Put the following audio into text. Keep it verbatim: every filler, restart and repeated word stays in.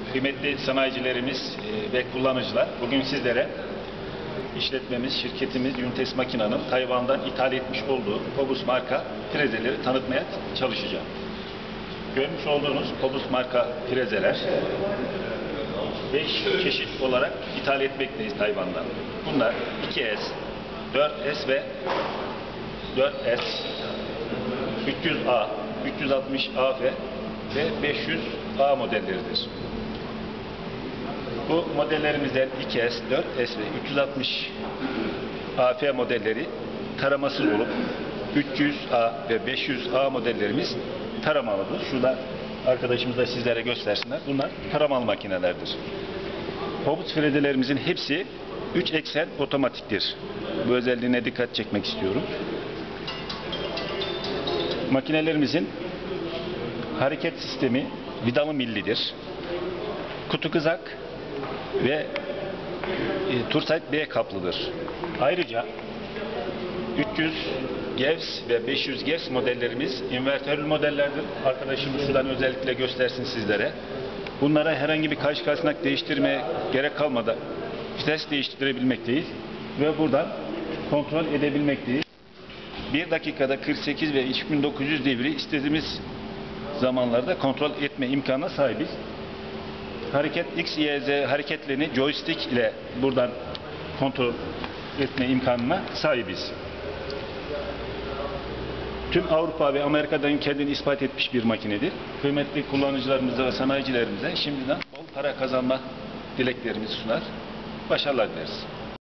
Kıymetli sanayicilerimiz ve kullanıcılar, bugün sizlere işletmemiz, şirketimiz Yuntes Makina'nın Tayvan'dan ithal etmiş olduğu Cobus marka frezeleri tanıtmaya çalışacağım. Görmüş olduğunuz Cobus marka frezeler beş çeşit olarak ithal etmekteyiz Tayvan'dan. Bunlar iki S, dört S ve dört S, üç yüz A, üç yüz altmış A F ve beş yüz A modelleridir. Bu modellerimizden iki S, dört S ve üç yüz altmış A F modelleri taramasız olup üç yüz A ve beş yüz A modellerimiz taramalıdır. Şurada arkadaşımız da sizlere göstersinler. Bunlar taramalı makinelerdir. Cobus frezelerimizin hepsi üç eksen otomatiktir. Bu özelliğine dikkat çekmek istiyorum. Makinelerimizin hareket sistemi vidalı millidir. Kutu kızak ve e, Tursite B kaplıdır. Ayrıca üç yüz Gevs ve beş yüz Gevs modellerimiz invertörlü modellerdir. Arkadaşım şuradan özellikle göstersin sizlere. Bunlara herhangi bir karşı kasnak değiştirmeye gerek kalmadan vites değiştirebilmekteyiz ve buradan kontrol edebilmekteyiz. bir dakikada kırk sekiz ve üç bin dokuz yüz devri istediğimiz zamanlarda kontrol etme imkanına sahibiz. Hareket X, Y, Z hareketlerini joystick ile buradan kontrol etme imkanına sahibiz. Tüm Avrupa ve Amerika'dan kendini ispat etmiş bir makinedir. Kıymetli kullanıcılarımıza ve sanayicilerimize şimdiden bol para kazanma dileklerimizi sunar. Başarılar dileriz.